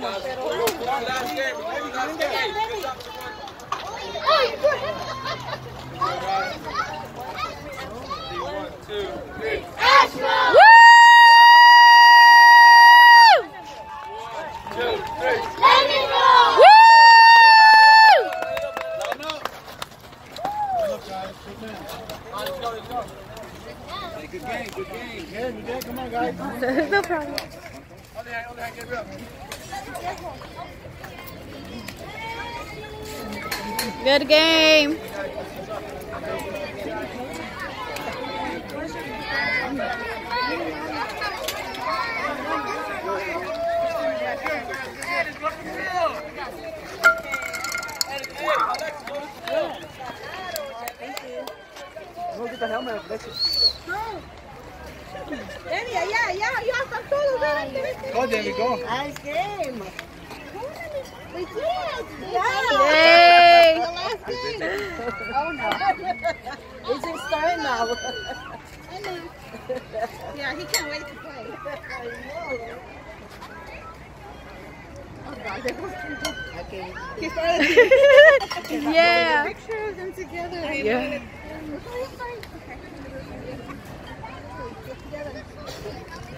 Good game, good game. Good, come on, guys. No problem. Good game. We'll get the helmet. Yeah, you have some photos. Go, David, go. Nice game. We did. Yay. The last game. Oh no. It's just starting now. I know. Yeah, he can't wait to play. I know. Oh God, they both okay. He started. Yeah. Picture of them together. Yeah. Okay. Get together.